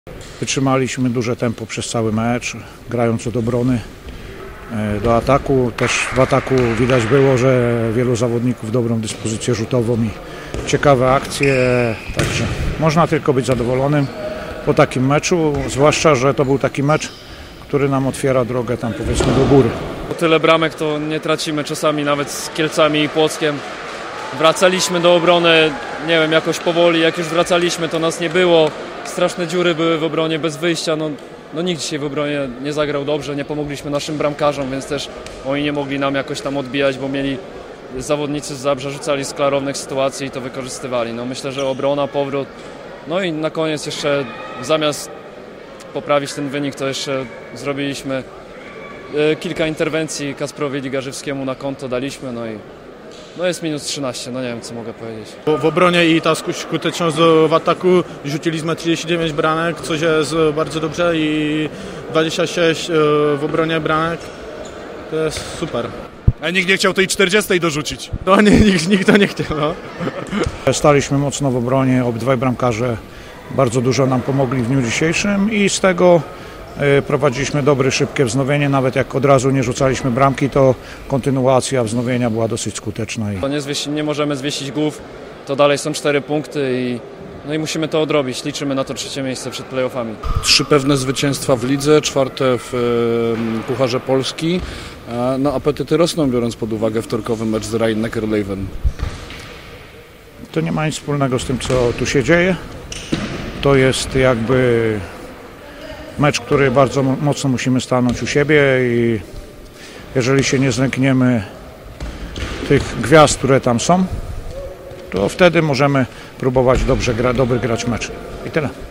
Wytrzymaliśmy duże tempo przez cały mecz, grając od obrony do ataku. Też w ataku widać było, że wielu zawodników dobrą dyspozycję rzutową i ciekawe akcje, także można tylko być zadowolonym po takim meczu, zwłaszcza, że to był taki mecz, który nam otwiera drogę tam powiedzmy do góry. O tyle bramek to nie tracimy czasami nawet z Kielcami i Płockiem. Wracaliśmy do obrony, nie wiem, jakoś powoli, jak już wracaliśmy, to nas nie było. Straszne dziury były w obronie bez wyjścia. No nikt dzisiaj w obronie nie zagrał dobrze, nie pomogliśmy naszym bramkarzom, więc też oni nie mogli nam jakoś tam odbijać, bo mieli zawodnicy z Zabrza rzucali z klarownych sytuacji i to wykorzystywali. No myślę, że obrona, powrót. No i na koniec jeszcze zamiast poprawić ten wynik, to jeszcze zrobiliśmy kilka interwencji Kasprowi Ligarzewskiemu na konto daliśmy, no jest minus 13, no nie wiem co mogę powiedzieć. W obronie i ta skuteczność w ataku rzuciliśmy 39 bramek, co jest bardzo dobrze i 26 w obronie bramek, to jest super. A nikt nie chciał tej 40 dorzucić. No nikt to nie chciał. No. Staliśmy mocno w obronie, obydwaj bramkarze bardzo dużo nam pomogli w dniu dzisiejszym i z tego prowadziliśmy dobre, szybkie wznowienie, nawet jak od razu nie rzucaliśmy bramki, to kontynuacja wznowienia była dosyć skuteczna. To nie możemy zwiesić głów, to dalej są 4 punkty i musimy to odrobić. Liczymy na to 3. miejsce przed playoffami. 3 pewne zwycięstwa w lidze, 4 w Pucharze Polski. No apetyty rosną, biorąc pod uwagę wtorkowy mecz z Rhein-Neckar-Löwen. To nie ma nic wspólnego z tym, co tu się dzieje. To jest jakby mecz, który bardzo mocno musimy stanąć u siebie i jeżeli się nie zlękniemy tych gwiazd, które tam są, to wtedy możemy próbować dobry grać mecz. I tyle.